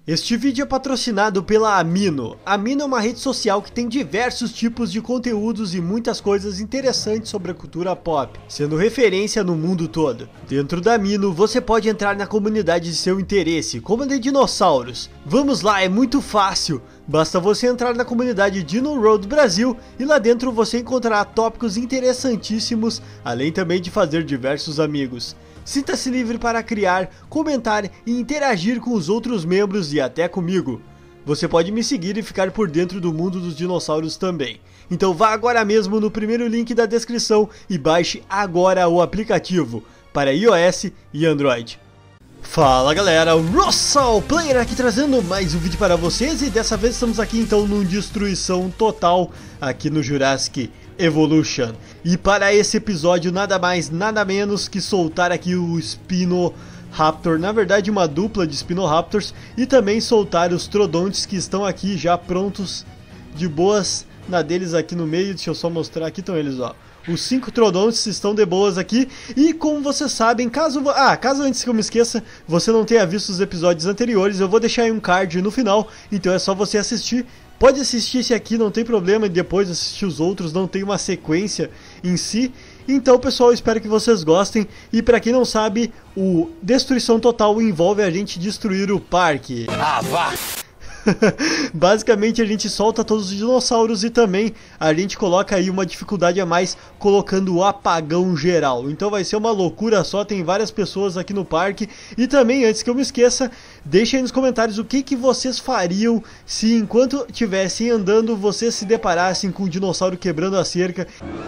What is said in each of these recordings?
Este vídeo é patrocinado pela Amino. Amino é uma rede social que tem diversos tipos de conteúdos e muitas coisas interessantes sobre a cultura pop, sendo referência no mundo todo. Dentro da Amino, você pode entrar na comunidade de seu interesse, como a de dinossauros. Vamos lá, é muito fácil! Basta você entrar na comunidade Dino Road Brasil e lá dentro você encontrará tópicos interessantíssimos, além também de fazer diversos amigos. Sinta-se livre para criar, comentar e interagir com os outros membros e até comigo. Você pode me seguir e ficar por dentro do mundo dos dinossauros também. Então vá agora mesmo no primeiro link da descrição e baixe agora o aplicativo para iOS e Android. Fala galera, o Russell Player aqui trazendo mais um vídeo para vocês e dessa vez estamos aqui então no Destruição Total aqui no Jurassic Evolution. E para esse episódio nada mais, nada menos que soltar aqui o Spinoraptor, na verdade uma dupla de Spinoraptors, e também soltar os Troodontes que estão aqui já prontos de boas na deles aqui no meio. Deixa eu só mostrar, aqui estão eles, ó. Os 5 Troodontes estão de boas aqui. E como vocês sabem, caso antes que eu me esqueça, você não tenha visto os episódios anteriores, eu vou deixar aí um card no final, então é só você assistir. Pode assistir esse aqui, não tem problema, e depois assistir os outros, não tem uma sequência em si. Então pessoal, eu espero que vocês gostem. E pra quem não sabe, o Destruição Total envolve a gente destruir o parque. Ah, vá! Basicamente a gente solta todos os dinossauros e também a gente coloca aí uma dificuldade a mais colocando o apagão geral. Então vai ser uma loucura só, tem várias pessoas aqui no parque. E também, antes que eu me esqueça, deixem aí nos comentários o que vocês fariam se enquanto estivessem andando vocês se deparassem com um dinossauro quebrando a cerca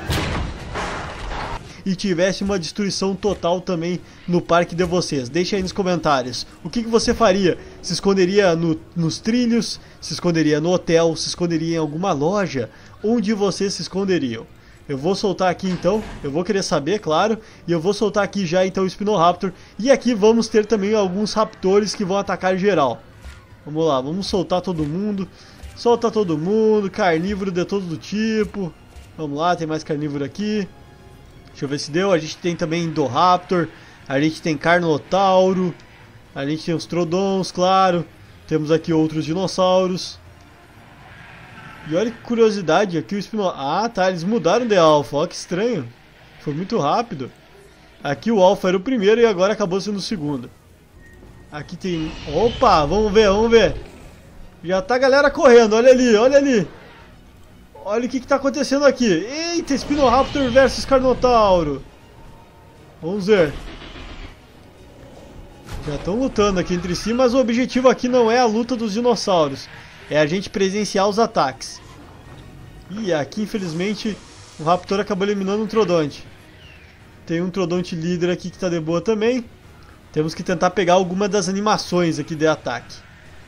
e tivesse uma destruição total também no parque de vocês. Deixa aí nos comentários o que você faria. Se esconderia nos trilhos, se esconderia no hotel, se esconderia em alguma loja? Onde vocês se esconderiam? Eu vou soltar aqui então, eu vou querer saber, claro. E eu vou soltar aqui já então o Spinoraptor. E aqui vamos ter também alguns raptores que vão atacar geral. Vamos lá, vamos soltar todo mundo. Solta todo mundo, carnívoro de todo tipo. Vamos lá, tem mais carnívoro aqui. Deixa eu ver se deu. A gente tem também Indoraptor, a gente tem Carnotauro, a gente tem os Troodons, claro. Temos aqui outros dinossauros. E olha que curiosidade, aqui o Spinoraptor... Ah, tá, eles mudaram de alfa, olha que estranho. Foi muito rápido. Aqui o alfa era o primeiro e agora acabou sendo o segundo. Aqui tem... Opa, vamos ver, vamos ver. Já tá a galera correndo, olha ali, olha ali. Olha o que está acontecendo aqui. Eita, Spinoraptor versus Carnotauro. Vamos ver. Já estão lutando aqui entre si, mas o objetivo aqui não é a luta dos dinossauros. É a gente presenciar os ataques. E aqui, infelizmente, o Raptor acabou eliminando um Troodonte. Tem um Troodonte líder aqui que está de boa também. Temos que tentar pegar alguma das animações aqui de ataque.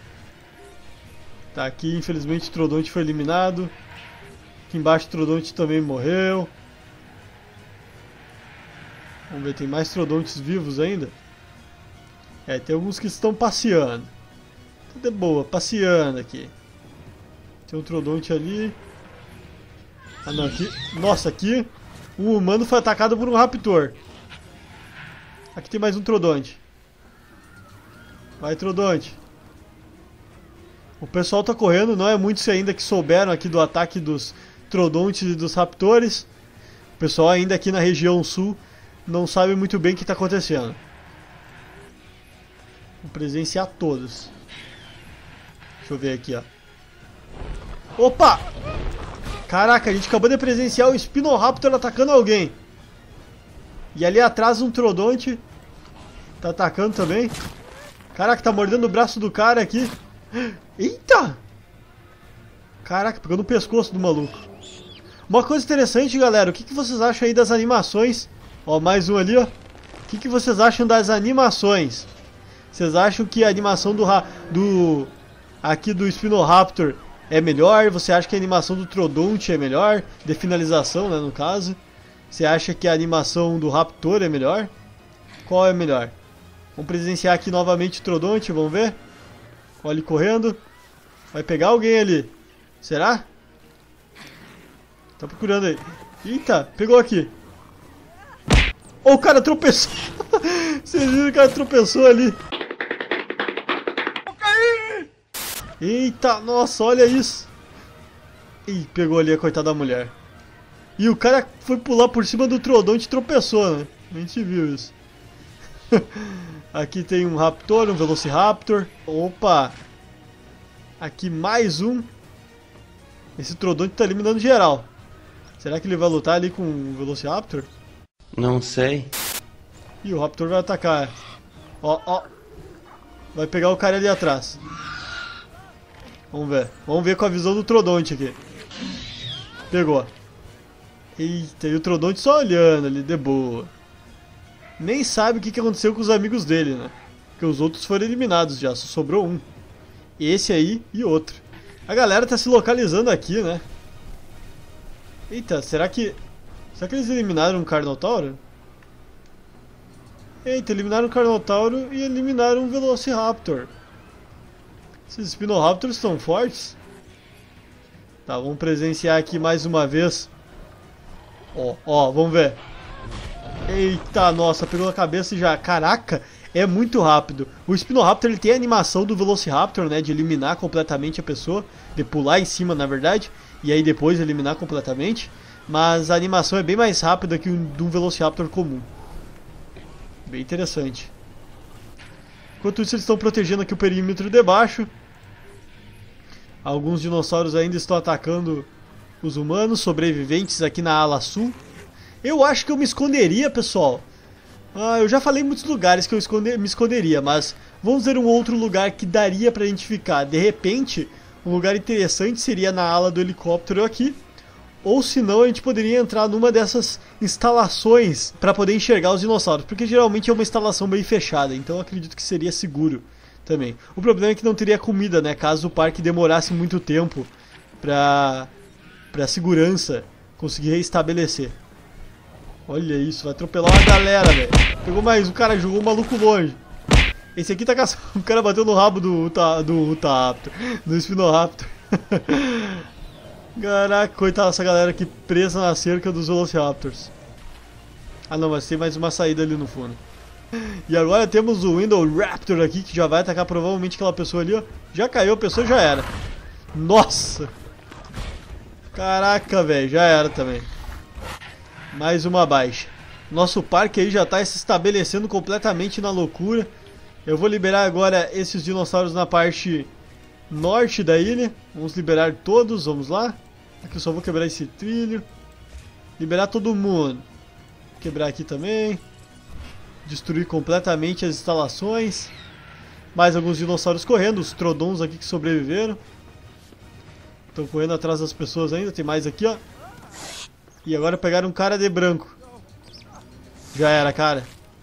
Tá aqui, infelizmente, o Troodonte foi eliminado. Aqui embaixo o Troodonte também morreu. Vamos ver, tem mais Troodontes vivos ainda? É, tem alguns que estão passeando. Tudo é boa, passeando aqui. Tem um Troodonte ali. Ah não, aqui... Nossa, aqui o humano foi atacado por um Raptor. Aqui tem mais um Troodonte. Vai, Troodonte. O pessoal tá correndo, não é muitos ainda que souberam aqui do ataque dos Troodontes e dos Raptores. O pessoal ainda aqui na região sul não sabe muito bem o que está acontecendo. Vou presenciar todos. Deixa eu ver aqui, ó. Opa! Caraca, a gente acabou de presenciar o Spinoraptor atacando alguém. E ali atrás um Troodonte tá atacando também. Caraca, tá mordendo o braço do cara aqui. Eita! Caraca, pegou no pescoço do maluco. Uma coisa interessante, galera, o que vocês acham aí das animações? Ó, mais um ali, ó. O que vocês acham das animações? Vocês acham que a animação aqui do Spinoraptor é melhor? Você acha que a animação do Troodonte é melhor? De finalização, né, no caso. Você acha que a animação do Raptor é melhor? Qual é melhor? Vamos presenciar aqui novamente o Troodonte, vamos ver? Olha ele correndo. Vai pegar alguém ali. Será? Tá procurando aí. Eita, pegou aqui. Oh, o cara tropeçou. Vocês viram que o cara tropeçou ali. Eu caí! Eita, nossa, olha isso. Ih, pegou ali a coitada da mulher. E o cara foi pular por cima do Troodonte e tropeçou, né? A gente viu isso. Aqui tem um Raptor, um Velociraptor. Opa! Aqui mais um. Esse Troodonte tá eliminando geral. Será que ele vai lutar ali com o Velociraptor? Não sei. E o Raptor vai atacar. Ó, ó. Vai pegar o cara ali atrás. Vamos ver. Vamos ver com a visão do Troodonte aqui. Pegou. Eita, e o Troodonte só olhando ali, de boa. Nem sabe o que aconteceu com os amigos dele, né? Porque os outros foram eliminados já, só sobrou um. Esse aí e outro. A galera tá se localizando aqui, né? Eita, será que eles eliminaram um Carnotauro? Eita, eliminaram um Carnotauro e eliminaram um Velociraptor. Esses Spinoraptors estão fortes. Tá, vamos presenciar aqui mais uma vez. Ó, ó, vamos ver. Eita, nossa, pegou na cabeça e já... Caraca, é muito rápido. O Spinoraptor, ele tem a animação do Velociraptor, né? De eliminar completamente a pessoa. De pular em cima, na verdade. E aí depois eliminar completamente. Mas a animação é bem mais rápida que de um Velociraptor comum. Bem interessante. Enquanto isso, eles estão protegendo aqui o perímetro de baixo. Alguns dinossauros ainda estão atacando os humanos, sobreviventes aqui na ala sul. Eu acho que eu me esconderia, pessoal. Eu já falei em muitos lugares que eu me esconderia, mas vamos ver um outro lugar que daria pra identificar. De repente, um lugar interessante seria na ala do helicóptero aqui. Ou se não, a gente poderia entrar numa dessas instalações para poder enxergar os dinossauros. Porque geralmente é uma instalação bem fechada, então eu acredito que seria seguro também. O problema é que não teria comida, né? Caso o parque demorasse muito tempo pra segurança conseguir reestabelecer. Olha isso, vai atropelar uma galera, velho. Pegou mais, o cara jogou o maluco longe. Esse aqui tá caçando. O cara bateu no rabo do Spinoraptor. Caraca, coitada dessa galera aqui presa na cerca dos Velociraptors. Ah não, mas tem mais uma saída ali no fundo. E agora temos o Indoraptor aqui, que já vai atacar provavelmente aquela pessoa ali, ó. Já caiu, a pessoa já era. Nossa! Caraca, velho, já era também. Mais uma baixa. Nosso parque aí já tá se estabelecendo completamente na loucura. Eu vou liberar agora esses dinossauros na parte norte da ilha. Vamos liberar todos, vamos lá. Aqui eu só vou quebrar esse trilho. Liberar todo mundo. Quebrar aqui também. Destruir completamente as instalações. Mais alguns dinossauros correndo. Os Troodons aqui que sobreviveram. Estão correndo atrás das pessoas ainda. Tem mais aqui, ó. E agora pegaram um cara de branco. Já era, cara.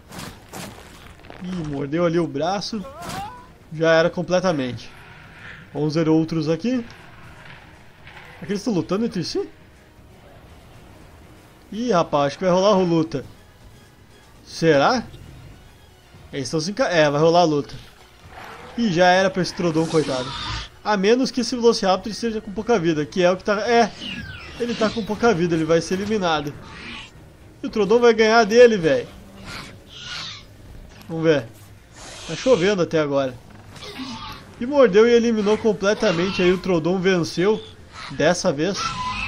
Ih, mordeu ali o braço. Já era completamente. Vamos ver outros aqui. Aqui eles estão lutando entre si? Ih, rapaz, acho que vai rolar a luta. Será? Eles estão se vai rolar a luta. Ih, já era pra esse Troodon, coitado. A menos que esse Velociraptor esteja com pouca vida, que é o que tá... ele tá com pouca vida, ele vai ser eliminado. E o Troodon vai ganhar dele, velho. Vamos ver. Tá chovendo até agora. E mordeu e eliminou completamente. Aí o Troodon venceu. Dessa vez.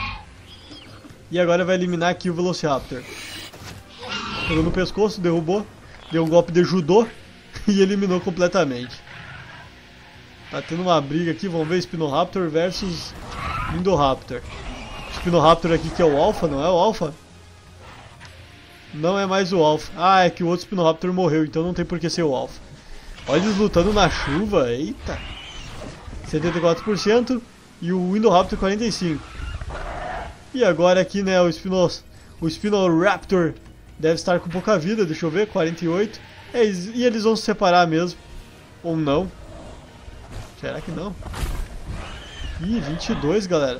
E agora vai eliminar aqui o Velociraptor. Pegou no pescoço, derrubou. Deu um golpe de judô. E eliminou completamente. Tá tendo uma briga aqui. Vamos ver Spinoraptor versus Indoraptor. Spinoraptor aqui que é o Alpha, não é o Alpha? Não é mais o Alpha. Ah, é que o outro Spinoraptor morreu, então não tem por que ser o Alpha. Olha eles lutando na chuva, eita. 74% e o Indoraptor 45%. E agora aqui, né, o Spinoraptor deve estar com pouca vida, deixa eu ver, 48%. E eles vão se separar mesmo. Ou não. Será que não? Ih, 22, galera.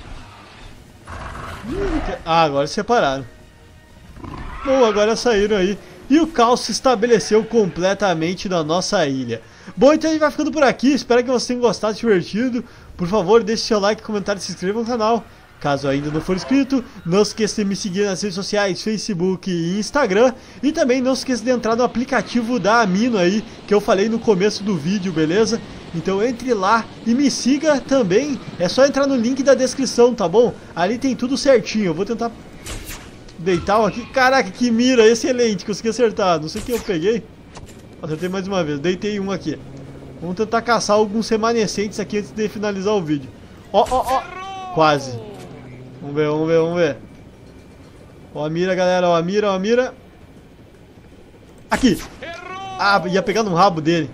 Ah, agora se separaram. Bom, agora saíram aí. E o caos se estabeleceu completamente na nossa ilha. Bom, então a gente vai ficando por aqui. Espero que vocês tenham gostado, divertido. Por favor, deixe seu like, comentário e se inscreva no canal. Caso ainda não for inscrito, não se esqueça de me seguir nas redes sociais, Facebook e Instagram. E também não se esqueça de entrar no aplicativo da Amino aí, que eu falei no começo do vídeo, beleza? Então entre lá e me siga também. É só entrar no link da descrição, tá bom? Ali tem tudo certinho. Eu vou tentar deitar um aqui. Caraca, que mira, excelente, consegui acertar. Não sei quem eu peguei. Acertei mais uma vez, deitei um aqui. Vamos tentar caçar alguns remanescentes aqui antes de finalizar o vídeo. Ó, ó, ó. Quase. Vamos ver, vamos ver, vamos ver. Ó a mira, galera, ó a mira, ó a mira. Aqui. Ah, ia pegar no rabo dele.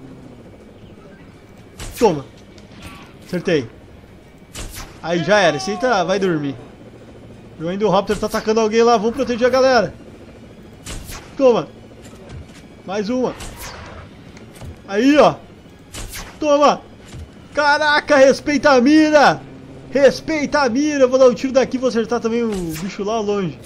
Toma. Acertei. Aí já era, esse aí tá, vai dormir. O Endoraptor tá atacando alguém lá, vamos proteger a galera. Toma. Mais uma. Aí, ó. Toma. Caraca, respeita a mira. Respeita a mira. Eu vou dar um tiro daqui e vou acertar também o bicho lá longe.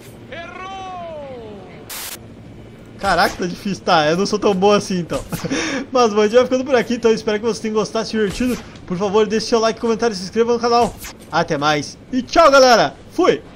Caraca, tá difícil. Tá, eu não sou tão bom assim, então. Mas, bom, a gente vai ficando por aqui, então espero que vocês tenham gostado, se divertido. Por favor, deixe seu like, comentário e se inscreva no canal. Até mais. E tchau, galera. Fui.